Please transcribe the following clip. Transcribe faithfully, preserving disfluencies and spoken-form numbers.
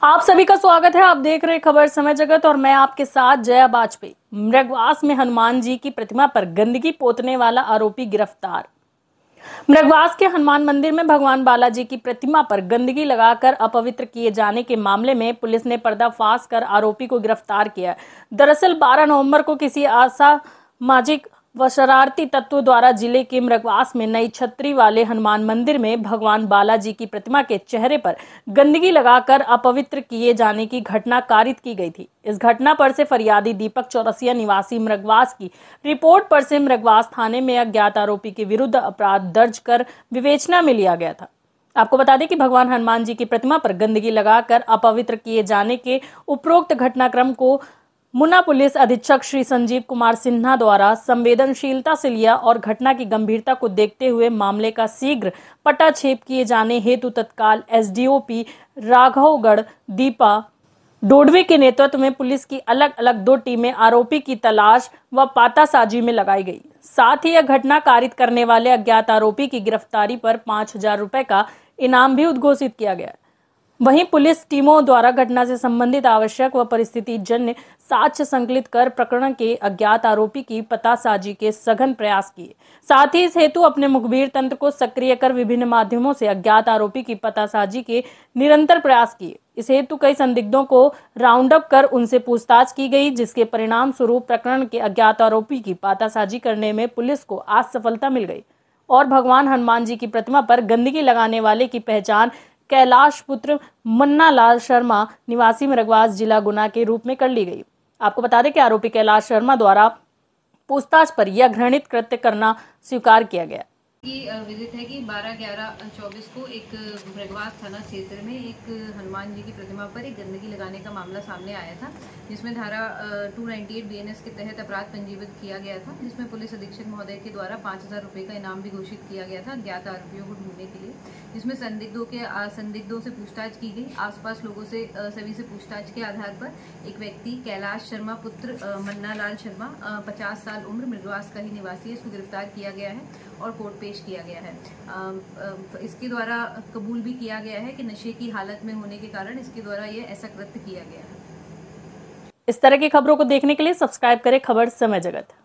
आप सभी का स्वागत है। आप देख रहे खबर समय जगत और मैं आपके साथ जया बाजपेयी। मृगवास में हनुमान जी की प्रतिमा पर गंदगी पोतने वाला आरोपी गिरफ्तार। मृगवास के हनुमान मंदिर में भगवान बालाजी की प्रतिमा पर गंदगी लगाकर अपवित्र किए जाने के मामले में पुलिस ने पर्दाफाश कर आरोपी को गिरफ्तार किया। दरअसल बारह नवंबर को किसी असामाजिक व शरारती तत्वों द्वारा जिले के मृगवास में नई छतरी वाले हनुमान मंदिर में भगवान बालाजी की प्रतिमा के चेहरे पर गंदगी लगाकर अपवित्र किए जाने की घटना कारित की गई थी। इस घटना पर से फरियादी दीपक चौरसिया निवासी मृगवास की रिपोर्ट पर से मृगवास थाने में अज्ञात आरोपी के विरुद्ध अपराध दर्ज कर विवेचना में लिया गया था। आपको बता दें कि भगवान हनुमान जी की प्रतिमा पर गंदगी लगाकर अपवित्र किए जाने के उपरोक्त घटनाक्रम को मुना पुलिस अधीक्षक श्री संजीव कुमार सिन्हा द्वारा संवेदनशीलता से लिया और घटना की गंभीरता को देखते हुए मामले का शीघ्र पटाक्षेप किए जाने हेतु तत्काल एसडीओपी राघवगढ़ दीपा डोडवे के नेतृत्व में पुलिस की अलग अलग दो टीमें आरोपी की तलाश व पातासाजी में लगाई गई। साथ ही यह घटना कारित करने वाले अज्ञात आरोपी की गिरफ्तारी पर पांच हजार रुपए का इनाम भी उद्घोषित किया गया। वहीं पुलिस टीमों द्वारा घटना से संबंधित आवश्यक व परिस्थिति जन्य साक्ष्य संकलित कर प्रकरण के अज्ञात आरोपी की पतासाजी के सघन प्रयास किए। साथ ही इस हेतु अपने मुखबिर तंत्र को सक्रिय कर विभिन्न माध्यमों से अज्ञात आरोपी की पतासाजी के निरंतर प्रयास किए। इस हेतु कई संदिग्धों को राउंड अप कर उनसे पूछताछ की गई, जिसके परिणाम स्वरूप प्रकरण के अज्ञात आरोपी की पतासाजी करने में पुलिस को आज सफलता मिल गई और भगवान हनुमान जी की प्रतिमा पर गंदगी लगाने वाले की पहचान कैलाश पुत्र मन्ना लाल शर्मा निवासी मृगवास जिला गुना के रूप में कर ली गई। आपको बता दें कि आरोपी कैलाश शर्मा द्वारा पूछताछ पर यह घृणित कृत्य करना स्वीकार किया गया। की विदित है कि बारह ग्यारह चौबीस को एक मृगवास थाना क्षेत्र में एक हनुमान जी की प्रतिमा पर एक गंदगी लगाने का मामला सामने आया था, जिसमें धारा दो सौ अट्ठानवे बीएनएस के तहत अपराध पंजीबद्ध किया गया था, जिसमें पुलिस अधीक्षक महोदय के द्वारा पाँच हजार रुपये का इनाम भी घोषित किया गया था ज्ञात आरोपियों को ढूंढने के लिए। जिसमें संदिग्धों के संदिग्धों से पूछताछ की गई। आसपास लोगों से सभी से पूछताछ के आधार पर एक व्यक्ति कैलाश शर्मा पुत्र मन्ना लाल शर्मा पचास साल उम्र मृगवास का ही निवासी है, इसको गिरफ्तार किया गया है और कोर्ट पेश किया गया है। इसके द्वारा कबूल भी किया गया है कि नशे की हालत में होने के कारण इसके द्वारा ये ऐसा कृत्य किया गया है। इस तरह की खबरों को देखने के लिए सब्सक्राइब करें खबर समय जगत।